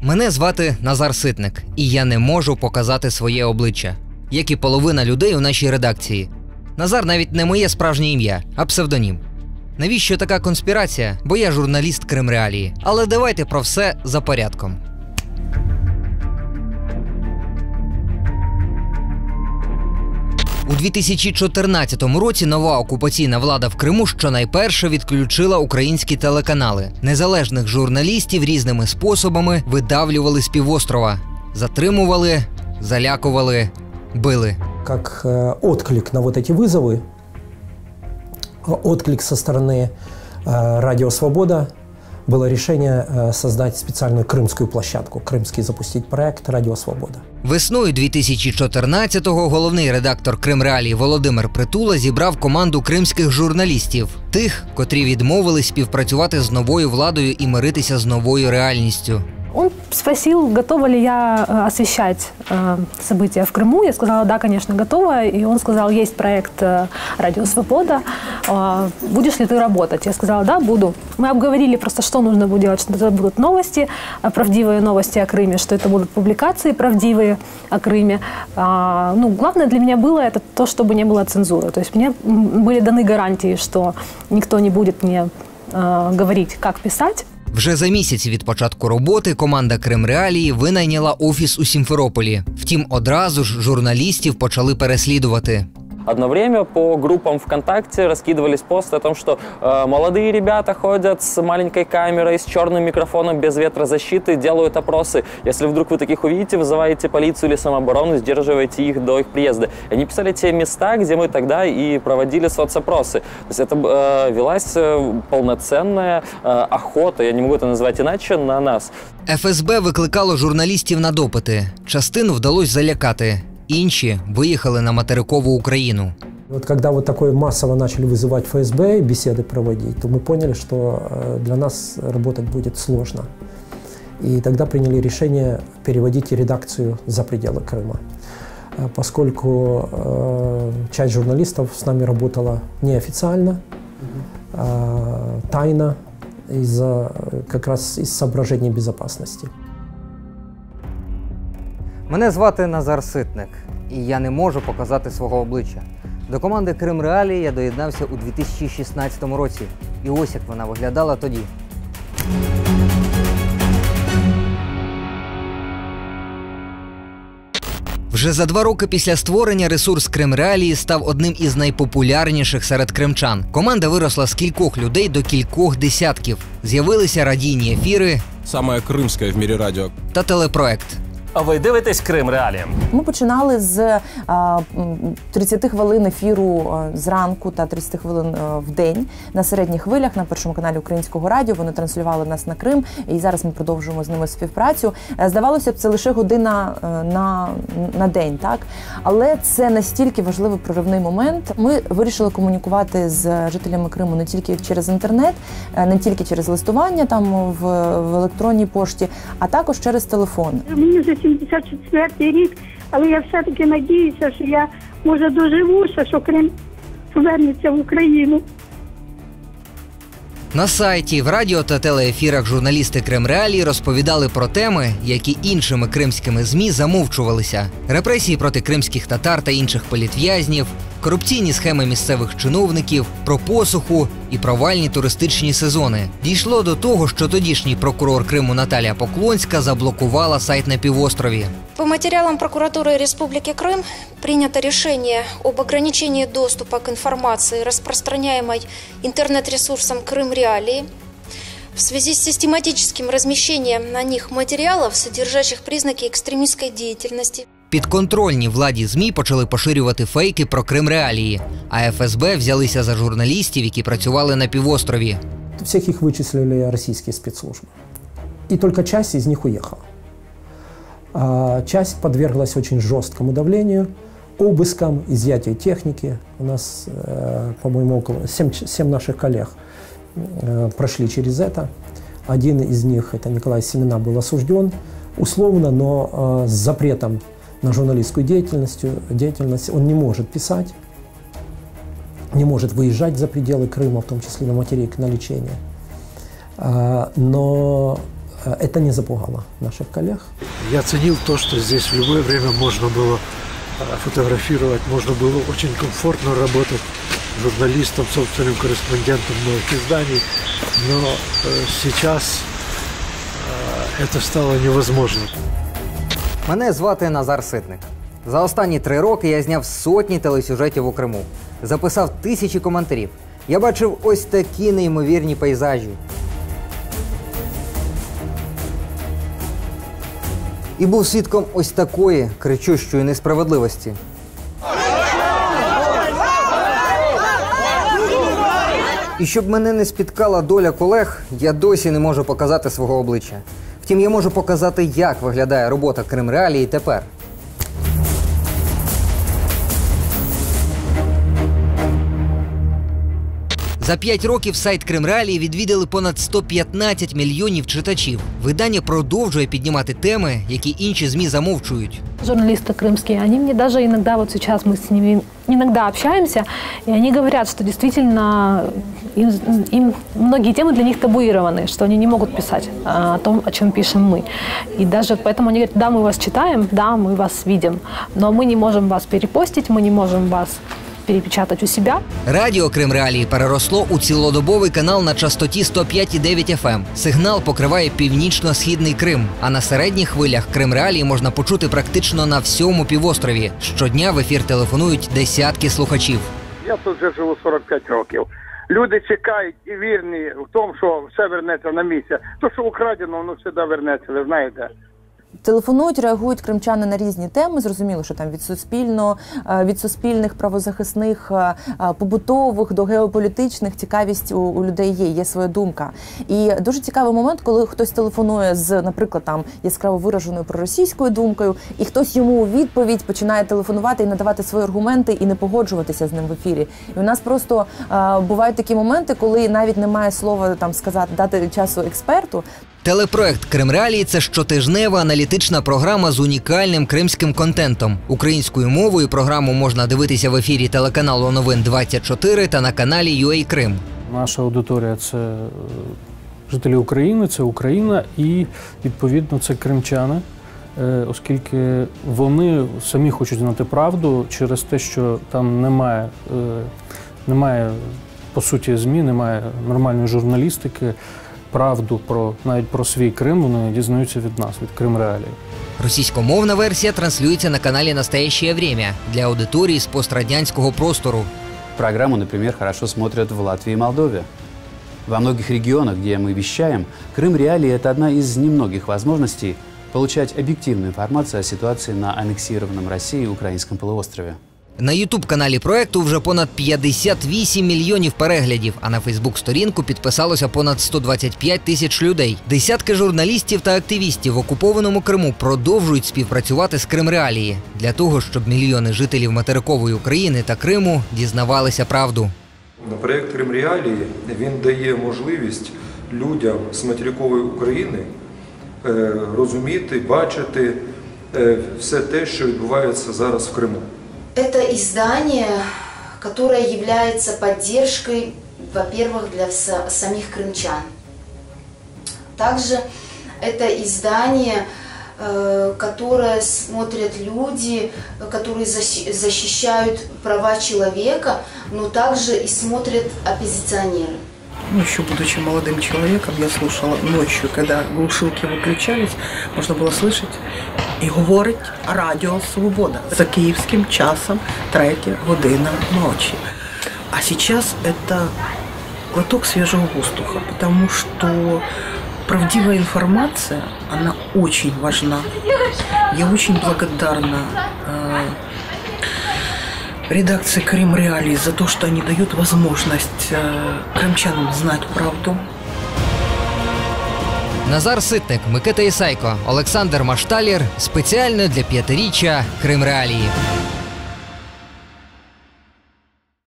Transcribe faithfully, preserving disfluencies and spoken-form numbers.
Мене звати Назар Ситник, і я не можу показати своє обличчя, як і половина людей у нашій редакції. Назар навіть не моє справжнє ім'я, а псевдонім. Навіщо така конспірація? Бо я журналіст Кримреалії. Але давайте про все за порядком. У дві тисячі чотирнадцятому році нова окупаційна влада в Криму щонайперше відключила українські телеканали. Незалежних журналістів різними способами видавлювали з півострова. Затримували, залякували, били. Как отклик на вот эти вызовы, отклик со стороны Радио Свобода, было решение создать специальную крымскую площадку, крымский запустить проект «Радио Свобода». Весною дві тисячі чотирнадцятого головний редактор Кримреалії Володимир Притула зібрав команду кримських журналістів. Тих, котрі відмовились співпрацювати з новою владою і миритися з новою реальністю. Он спросил, готова ли я освещать э, события в Крыму. Я сказала, да, конечно, готова. И он сказал, есть проект э, «Радио Свобода». Э, будешь ли ты работать? Я сказала, да, буду. Мы обговорили просто, что нужно будет делать, что это будут новости, правдивые новости о Крыме, что это будут публикации правдивые о Крыме. Э, ну, главное для меня было это то, чтобы не было цензуры. То есть мне были даны гарантии, что никто не будет мне э, говорить, как писать. Вже за місяць від початку роботи команда Кримреалії винайняла офіс у Сімферополі. Втім, одразу ж журналістів почали переслідувати. Одно время по группам ВКонтакте раскидывались посты о том, что э, молодые ребята ходят с маленькой камерой, с черным микрофоном, без ветрозащиты, делают опросы. Если вдруг вы таких увидите, вызываете полицию или самооборону, сдерживаете их до их приезда. И они писали те места, где мы тогда и проводили соцопросы. То есть это э, велась полноценная э, охота, я не могу это назвать иначе, на нас. еф ес бе викликало журналістів на допити. Частину вдалося залякати. Інші виїхали на материкову Україну. Вот когда вот такое массово начали вызывать эф эс бэ, беседы проводить, то мы поняли, что для нас работать будет сложно. И тогда приняли решение переводить редакцию за пределы Крыма. Поскольку э, часть журналистов с нами работала неофициально, э, тайно, из-за, как раз из соображений безопасности. Мене звати Назар Ситник, і я не можу показати свого обличчя. До команди Кримреалії я доєднався у дві тисячі шістнадцятому році. І ось як вона виглядала тоді. Вже за два роки після створення ресурс Кримреалії став одним із найпопулярніших серед кримчан. Команда виросла з кількох людей до кількох десятків. З'явилися радійні ефіри, саме кримське в мірі радіо, та телепроект. А ви дивитесь Кримреалії? Ми починали з а, тридцяти хвилин ефіру зранку та тридцяти хвилин в день на середніх хвилях на першому каналі Українського радіо. Вони транслювали нас на Крим, і зараз ми продовжуємо з ними співпрацю. Здавалося б, це лише година на, на день, так? Але це настільки важливий проривний момент. Ми вирішили комунікувати з жителями Криму не тільки через інтернет, не тільки через листування там в, в електронній пошті, а також через телефон. сімдесят четвертий рік, але я все-таки надіюся, що я, може, доживуся, що Крим повернеться в Україну. На сайті, в радіо та телеефірах журналісти Кримреалії розповідали про теми, які іншими кримськими ЗМІ замовчувалися. Репресії проти кримських татар та інших політв'язнів, корупційні схеми місцевих чиновників, про посуху і провальні туристичні сезони. Дійшло до того, що тодішній прокурор Криму Наталія Поклонська заблокувала сайт на півострові. По материалам прокуратуры Республики Крым принято решение об ограничении доступа к информации, распространяемой интернет-ресурсом Кримреалии, в связи с систематическим размещением на них материалов, содержащих признаки экстремистской деятельности. Підконтрольні владі ЗМІ почали поширювати фейки про Кримреалії, а еф ес бе взялися за журналістів, які працювали на півострові. Всіх їх вичислили російські спецслужби. І тільки часть із них уїхала. Часть подверглась очень жесткому давлению, обыскам, изъятию техники. У нас, по-моему, около семь наших коллег прошли через это. Один из них, это Николай Семена, был осужден условно, но с запретом на журналистскую деятельность. деятельность. Он не может писать, не может выезжать за пределы Крыма, в том числе на материк, на лечение. Но Это не запугало наших коллег. Я ценил то, что здесь в любое время можно было фотографировать, можно было очень комфортно работать журналистом, собственным корреспондентом новых изданий, но сейчас это стало невозможно. Мене звати Назар Ситник. За останні три роки я зняв сотні телесюжетів у Криму. Записав тисячі коментарів. Я бачив ось такі неймовірні пейзажі. І був свідком ось такої кричущої несправедливості. І щоб мене не спіткала доля колег, я досі не можу показати свого обличчя. Втім, я можу показати, як виглядає робота Кримреалії тепер. За п'ять років сайт Кримреалії відвідали понад сто п'ятнадцять мільйонів читачів. Видання продовжує піднімати теми, які інші ЗМІ замовчують. Журналисты крымские, они мне даже иногда, вот сейчас мы с ними иногда общаемся, и они говорят, что действительно им, им многие темы для них табуированы, что они не могут писать о том, о чем пишем мы. И даже поэтому они говорят, да, мы вас читаем, да, мы вас видим, но мы не можем вас перепостить, мы не можем вас перепечатать у себя. Радіо Кримреалії переросло у цілодобовий канал на частоті сто п'ять і дев'ять еф ем. Сигнал покриває північно-східний Крим, а на середніх хвилях Кримреалії можна почути практично на всьому півострові. Щодня в ефір телефонують десятки слухачів. Я тут вже живу сорок п'ять років. Люди чекають і вірні в тому, що все вернеться на місце. То, що украдено, воно завжди вернеться, ви знаєте. Телефонують, реагують кримчани на різні теми. Зрозуміло, що там від суспільно, від суспільних, правозахисних, побутових до геополітичних цікавість у, у людей є, є своя думка. І дуже цікавий момент, коли хтось телефонує з, наприклад, там яскраво вираженою проросійською думкою, і хтось йому у відповідь починає телефонувати і надавати свої аргументи і не погоджуватися з ним в ефірі. І у нас просто а, бувають такі моменти, коли навіть немає слова там сказати, дати часу експерту. Телепроект Кримреалії – це щотижнева аналітична програма з унікальним кримським контентом. Українською мовою програму можна дивитися в ефірі телеканалу Новин двадцять чотири та на каналі ю ей Крим. Наша аудиторія – це жителі України, це Україна і, відповідно, це кримчани, оскільки вони самі хочуть знати правду через те, що там немає, немає по суті, ЗМІ, немає нормальної журналістики. Правду про навіть про свій Крим вони дізнаються від нас, від Кримреалії. Російськомовна версія транслюється на каналі «Настоящее время» для аудиторії з пострадянського простору. Программу, например, хорошо смотрят в Латвии и Молдове. Во многих регионах, где мы вещаем, Крымреалии – это одна из немногих возможностей получать объективную информацию о ситуации на аннексированном Россией украинском полуострове. На ютуб-каналі проекту вже понад п'ятдесят вісім мільйонів переглядів, а на фейсбук-сторінку підписалося понад сто двадцять п'ять тисяч людей. Десятки журналістів та активістів в окупованому Криму продовжують співпрацювати з Кримреалії для того, щоб мільйони жителів материкової України та Криму дізнавалися правду. Проєкт Кримреалії, він дає можливість людям з материкової України розуміти, бачити все те, що відбувається зараз в Криму. Это издание, которое является поддержкой, во-первых, для самих крымчан. Также это издание, которое смотрят люди, которые защищают права человека, но также и смотрят оппозиционеры. Ну, еще будучи молодым человеком, я слушала ночью, когда глушилки выключались, можно было слышать і говорить Радіо Свобода за киевским часом третья година ночи. А сейчас это глоток свежего воздуха, потому что правдивая информация, она очень важна. Я очень благодарна э, редакции Кримреалии за то, что они дают возможность э, крымчанам знать правду. Назар Ситник, Микита Ісайко, Олександр Машталєр. Спеціально для п'ятиріччя Кримреалії.